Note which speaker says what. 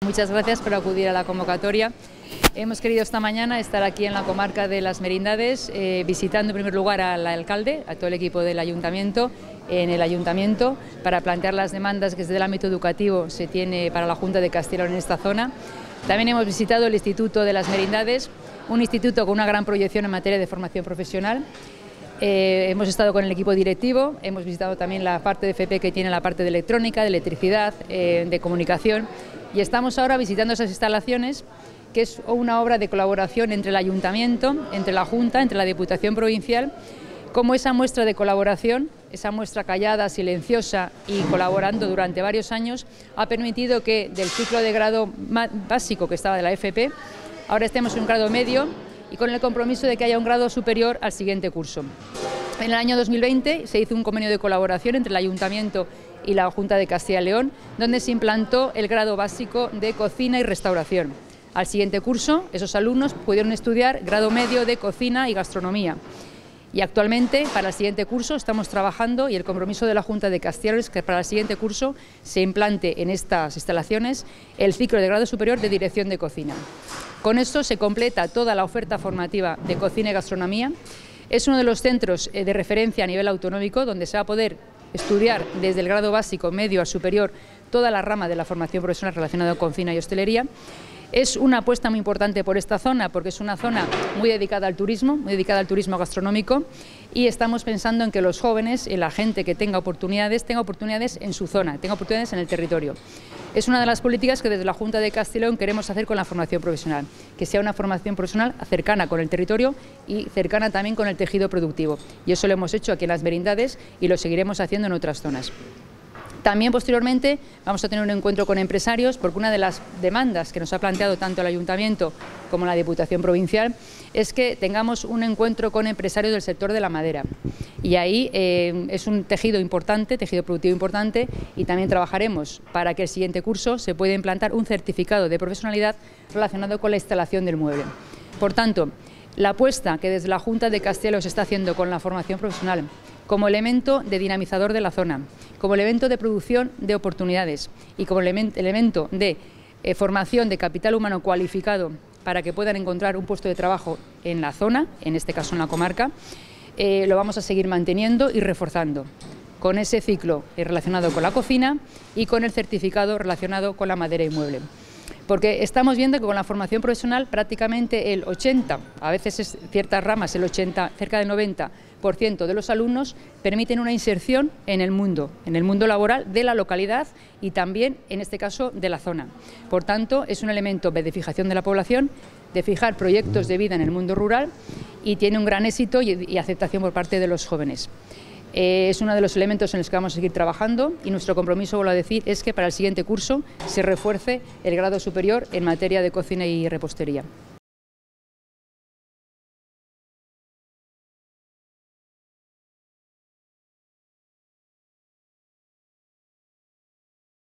Speaker 1: Muchas gracias por acudir a la convocatoria. Hemos querido esta mañana estar aquí en la comarca de Las Merindades, visitando en primer lugar al alcalde, a todo el equipo del ayuntamiento, en el ayuntamiento, para plantear las demandas que desde el ámbito educativo se tiene para la Junta de Castilla y León en esta zona. También hemos visitado el Instituto de Las Merindades, un instituto con una gran proyección en materia de formación profesional. Hemos estado con el equipo directivo, hemos visitado también la parte de FP que tiene la parte de electrónica, de electricidad, de comunicación, y estamos ahora visitando esas instalaciones, que es una obra de colaboración entre el ayuntamiento, entre la Junta, entre la Diputación Provincial, como esa muestra de colaboración, esa muestra callada, silenciosa y colaborando durante varios años, ha permitido que del ciclo de grado básico que estaba de la FP, ahora estemos en un grado medio y con el compromiso de que haya un grado superior al siguiente curso. En el año 2020 se hizo un convenio de colaboración entre el Ayuntamiento y la Junta de Castilla y León, donde se implantó el grado básico de cocina y restauración. Al siguiente curso, esos alumnos pudieron estudiar grado medio de cocina y gastronomía. Y actualmente, para el siguiente curso, estamos trabajando y el compromiso de la Junta de Castilla y León es que para el siguiente curso se implante en estas instalaciones el ciclo de grado superior de dirección de cocina. Con esto se completa toda la oferta formativa de cocina y gastronomía. Es uno de los centros de referencia a nivel autonómico donde se va a poder estudiar desde el grado básico, medio a superior, toda la rama de la formación profesional relacionada con cocina y hostelería. Es una apuesta muy importante por esta zona porque es una zona muy dedicada al turismo gastronómico, y estamos pensando en que los jóvenes, la gente que tenga oportunidades en su zona, tenga oportunidades en el territorio. Es una de las políticas que desde la Junta de Castilla y León queremos hacer con la formación profesional, que sea una formación profesional cercana con el territorio y cercana también con el tejido productivo. Y eso lo hemos hecho aquí en Las Merindades y lo seguiremos haciendo en otras zonas. También posteriormente vamos a tener un encuentro con empresarios, porque una de las demandas que nos ha planteado tanto el Ayuntamiento como la Diputación Provincial es que tengamos un encuentro con empresarios del sector de la madera. Y ahí es un tejido importante, tejido productivo importante, y también trabajaremos para que el siguiente curso se pueda implantar un certificado de profesionalidad relacionado con la instalación del mueble. Por tanto, la apuesta que desde la Junta de Castilla y León se está haciendo con la formación profesional como elemento de dinamizador de la zona, como elemento de producción de oportunidades y como elemento de formación de capital humano cualificado para que puedan encontrar un puesto de trabajo en la zona, en este caso en la comarca, lo vamos a seguir manteniendo y reforzando con ese ciclo relacionado con la cocina y con el certificado relacionado con la madera y mueble. Porque estamos viendo que con la formación profesional prácticamente el 80, a veces es ciertas ramas el 80, cerca del 90% de los alumnos permiten una inserción en el mundo laboral de la localidad y también, en este caso, de la zona. Por tanto, es un elemento de fijación de la población, de fijar proyectos de vida en el mundo rural, y tiene un gran éxito y aceptación por parte de los jóvenes. Es uno de los elementos en los que vamos a seguir trabajando y nuestro compromiso, vuelvo a decir, es que para el siguiente curso se refuerce el grado superior en materia de cocina y repostería.